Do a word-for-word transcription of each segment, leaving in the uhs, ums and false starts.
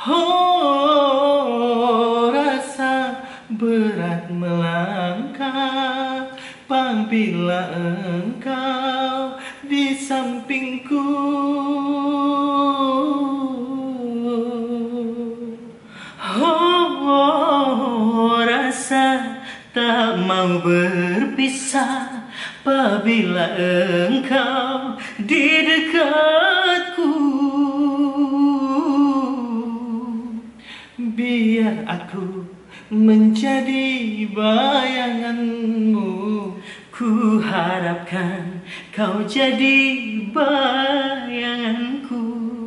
Oh, rasa berat melangkah apabila engkau di sampingku. Oh, rasa tak mau berpisah apabila engkau di dekatku. Biar aku menjadi bayanganmu, ku harapkan kau jadi bayanganku.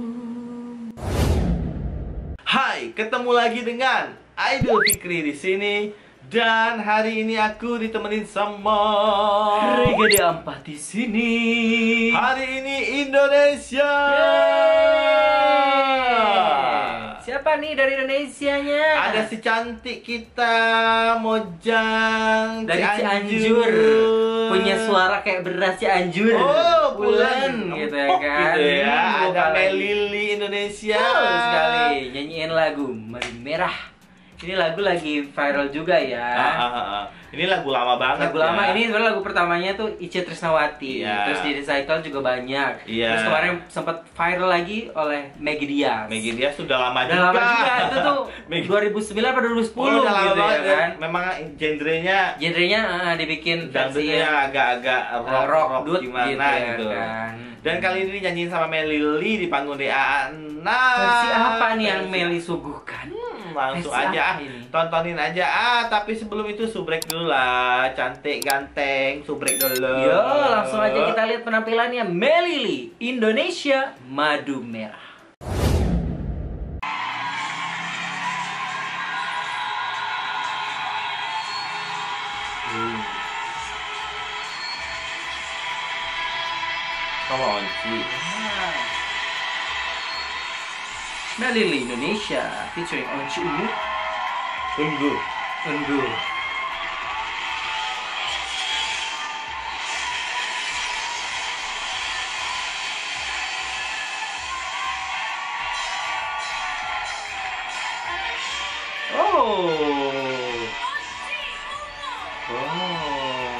Hai, ketemu lagi dengan Aidil Fikri di sini. Dan hari ini aku ditemenin sama Rega Diampat di sini. Hari ini Indonesia. Yeay. Siapa nih dari Indonesianya? Ada si cantik kita, Mojang dari Cianjur. Cianjur. Punya suara kayak beras Cianjur. Oh, bulan gitu ya kan. Gitu ya. Hmm, Ada Melili Indonesia. Betul sekali. Nyanyiin lagu Madu Merah. Ini lagu lagi viral juga ya. Ah, ah, ah. Ini lagu lama banget. Lagu ya. lama ini sebenarnya lagu pertamanya tuh Itje Trisnawati. Iya. Terus di recycle juga banyak. Iya. Terus kemarin sempat viral lagi oleh Maggie Diaz. Maggie Diaz sudah lama Udah juga. lama juga itu tuh dua ribu sembilan atau dua ribu sepuluh Oh, udah lama gitu banget ya kan. Memang genrenya Genrenya uh, dibikin versi dangdutnya yang agak-agak rock, uh, rock, rock dut gimana gitu, ya gitu. kan. Dan kali ini nyanyiin sama Melili di panggung D A. Nah, Versi apa nih yang versi- Meli suguhkan? Hmm, langsung Versi aja apa ini? tontonin aja. Ah, tapi sebelum itu subrek dulu lah. Cantik ganteng, subrek dulu. Yo, langsung aja kita lihat penampilannya Melili Indonesia Madu Merah. Hmm. Come on, sih. Melili Indonesia featuring Onci Ungu. Tunggu. Ungu. Oh. Oh.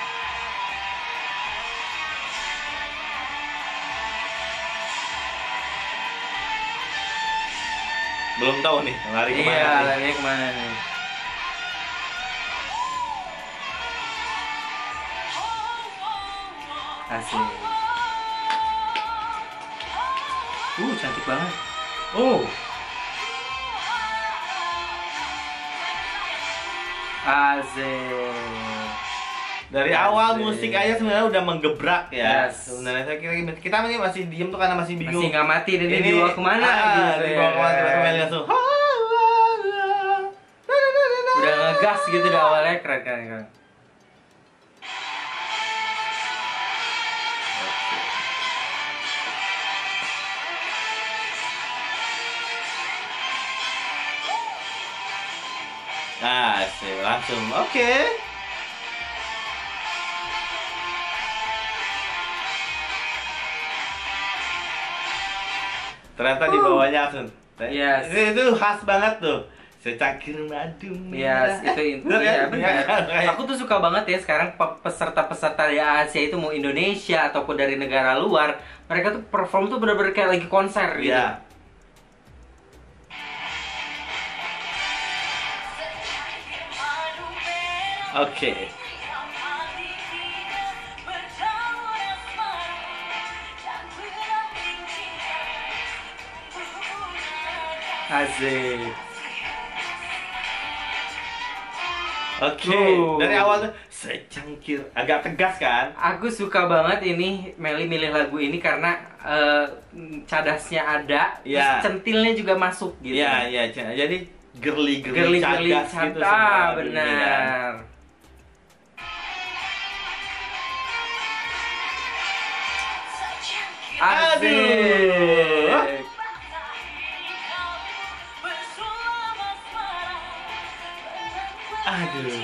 Belum tahu nih, lari kemana Iya, nih. lari kemana nih? Asik. Uh, cantik banget. Oh. Asik. Dari Asik. awal musik aja sebenarnya udah menggebrak ya. Yes. Sebenarnya saya kira kita ini masih diem tuh karena masih bingung. Masih nggak mati dan ini dibawa kemana ah, gitu dibawa ya. kemana tiba-tiba Meli langsung. Udah ngegas gitu di awalnya, keren keren keren. Nah, sih langsung oke. Ternyata di bawahnya langsung. Yes. Itu, itu khas banget tuh. Secangkir madu merah. Yes, itu Bener intinya kan? benar. Kayak- Aku tuh suka banget ya sekarang pe- peserta-peserta di Asia itu mau Indonesia ataupun dari negara luar, mereka tuh perform tuh bener-bener kayak lagi konser gitu. Iya. Oke. Asik. Oke, Tuh. dari awal tuh secangkir, agak tegas kan? Aku suka banget ini Meli milih lagu ini karena eh, cadasnya ada, Iya. terus centilnya juga masuk gitu. Iya, iya, Cen. Jadi girly-girly Gerli-gerli cadas gitu canta, semua lagunya, kan? benar. Aduh. Asik. Aduh.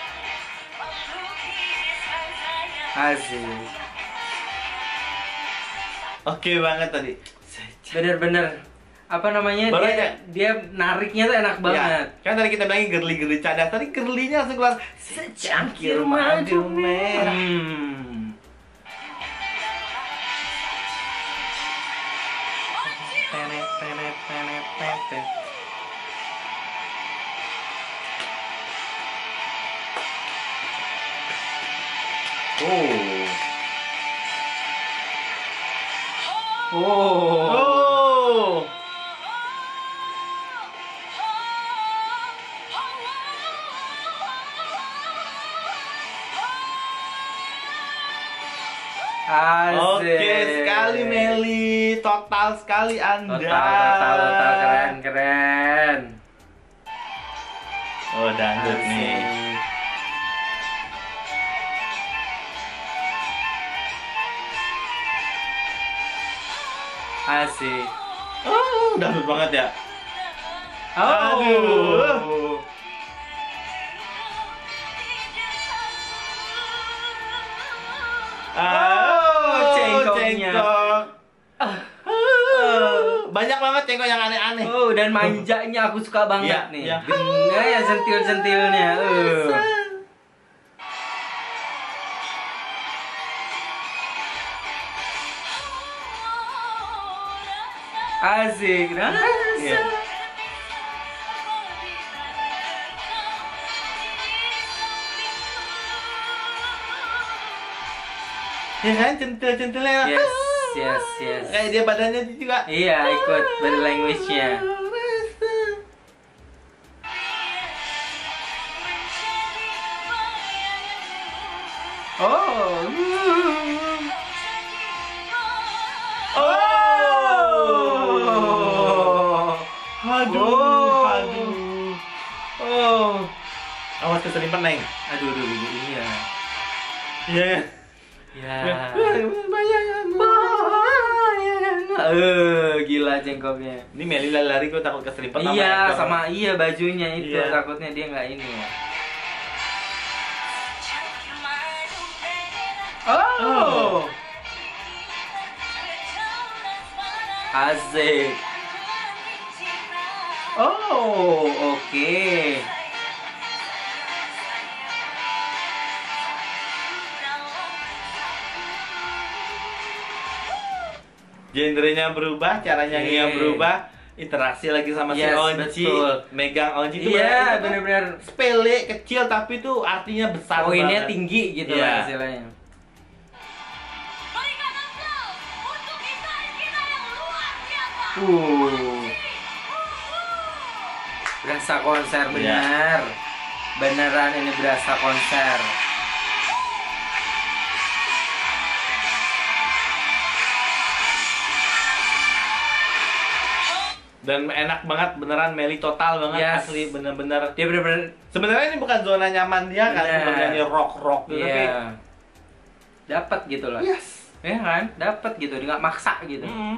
Asik. Oke banget tadi. Bener-bener apa namanya, Baru dia, aja. dia nariknya tuh enak banget. Ya, kan tadi kita bilangin gerli-gerli cadas, tadi gerlinya langsung keluar secangkir madu merah. Hmm. Tenet, tenet, tenet, tenet. Oh. Oh. Oh. Asik. Oke sekali Meli, total sekali Anda. Total, total, total, keren, keren. Oh dangdut nih. Asik. Asik. Oh dangdut banget ya. Oh. Aduh. Oh, cengkoknya. cengkok. Ah, banyak banget cengkok yang aneh-aneh. Oh, dan manjanya aku suka banget Iya, nih. iya. Bener ya sentil-sentilnya. Uh. Asik. Rasa. Iya. Ya kan centil-centilnya. Yes, yes, yes. Kayak dia badannya juga. Iya, ikut body language-nya. Oh. Oh. Aduh, Oh. aduh. Oh. Awas keselimpan, Neng. Aduh, aduh, aduh, iya. Iya. Ya. Bayanganmu. Eh, gila cengkoknya. Ini Meli lari-lari gue takut keselimpan Iya, ekor. sama iya bajunya itu. Iya. Takutnya dia nggak ini ya. Oh. Asik. Oh, oke. Genrenya berubah, cara nyanyinya Iya. berubah, interaksi lagi sama si Yes, Onci, betul. megang Onci itu Iya, bener- benar-benar. sepele, kecil tapi tuh artinya besar Poinnya banget. tinggi gitu Iya. lah istilahnya. Uh. Berasa konser Iya. benar. Beneran ini berasa konser. Dan enak banget beneran Meli total banget Yes. asli bener-bener. Dia bener-bener Sebenarnya ini bukan zona nyaman dia kan Bener. sebenarnya rock-rock gitu tapi iya. Dapat gitu loh. yes. Ya kan? Dapat gitu, dia nggak maksa gitu. Mm.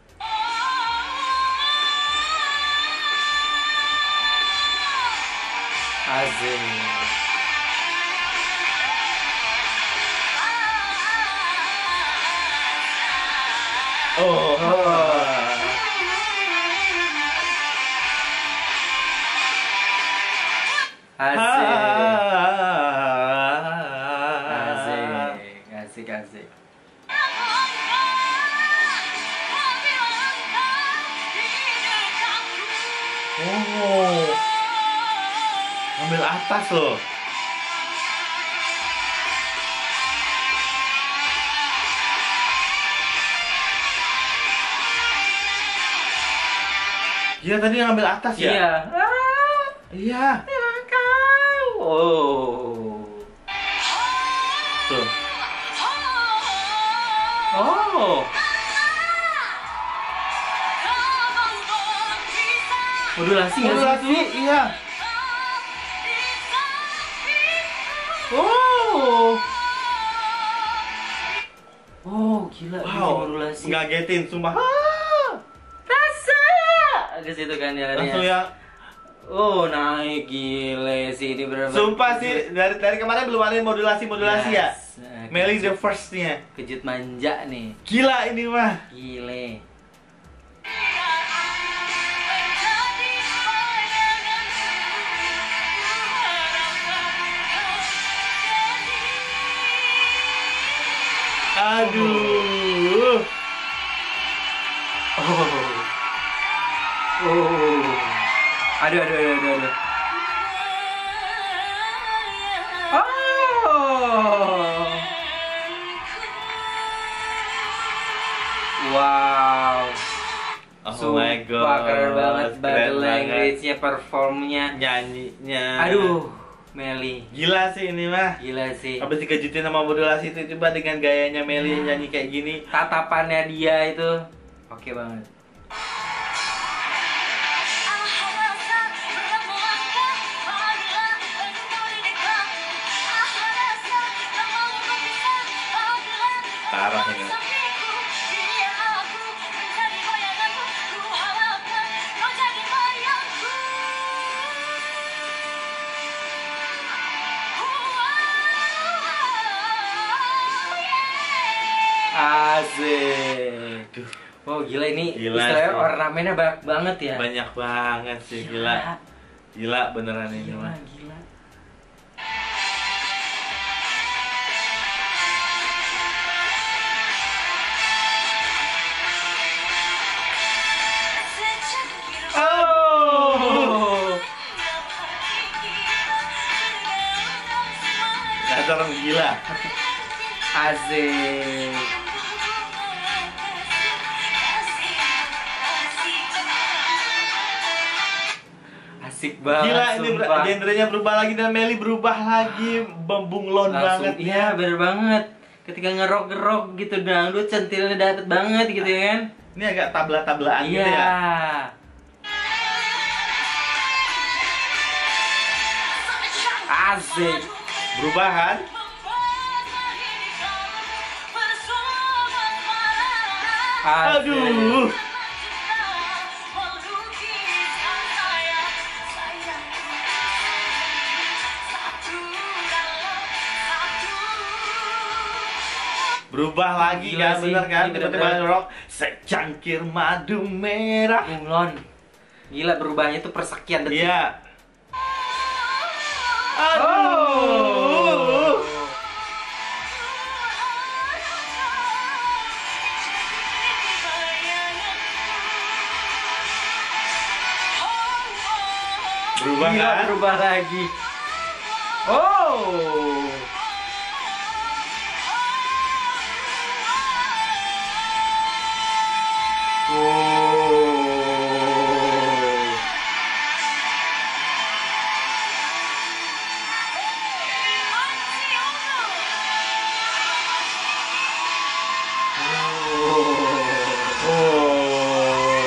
Asik. Oh. Oh. Asik. Asik. Asik, asik. Oh. Ambil atas loh. Iya tadi yang ambil atas ya? Iya. Iya. Oh. Tuh. Oh. Modulasi nggak sih? Modulasi, iya. Oh. Oh, gila. Wow. Ini modulasi. Ngagetin, sumpah. Rasa. Ke situ kan jalannya. Langsung ya. Oh, naik gile sih ini benar-benar. Sumpah sih dari dari kemarin belum ada modulasi-modulasi ya. Yes. Nah, Meli the kejut- first-nya. Kejut manja nih. Gila ini mah. Gile. Aduh. Oh. Oh. Aduh, aduh, aduh, aduh, aduh. Oh. Wow. Oh my god. Keren banget Keren body banget. language-nya, performnya. Nyanyinya. Aduh, Melly. Gila sih ini mah. Gila sih. Habis dikejutin sama modulasi itu, coba dengan gayanya Melly yang nyanyi kayak gini. Tatapannya dia itu oke banget. Parah ini. Asik. Duh, Wow, gila ini Gila istilahnya sih. ornamennya banyak banget ya. banyak banget sih, gila. Gila beneran ini Gila, mah. gila. Oh. Dasar orang gila. Asik. Asik banget. Gila ini ber- sumpah. genrenya berubah lagi dan Melly berubah lagi, bunglon Langsung, banget iya bener banget. Ketika ngerok-ngerok gitu dangdut centilnya dapet banget gitu ya kan. Ini agak tabla-tablaan gitu Iya. ya. Asik. Berubah kan? Asik. Aduh. Berubah lagi Gila kan, sih, bener kan? ini Tiba-tiba bener-bener. rock secangkir madu merah. Bunglon. Gila berubahnya tuh persekian detik. Iya. Oh. Aduh. Berubah Gila, kan? berubah lagi. Oh. Oh. Oh.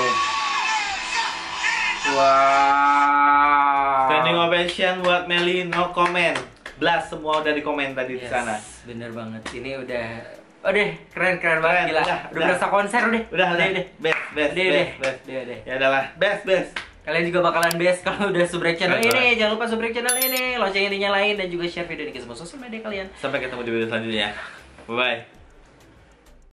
Wow. Standing ovation buat Melly, no comment. Blast semua udah di komen tadi di Yes, sana. bener banget. Ini udah, udah keren keren banget Keren, gila. udah, Udah, udah. berasa konser udah. Udah, udah. udah. Best, best, Udah, best, udah. best. Udah, udah. Ya udahlah, best, best. Kalian juga bakalan best kalau udah subrek channel Betul. ini. Jangan lupa subrek channel ini, loncengnya dinyalain dan juga share video ini ke semua sosial media kalian. Sampai ketemu di video selanjutnya. Bye bye.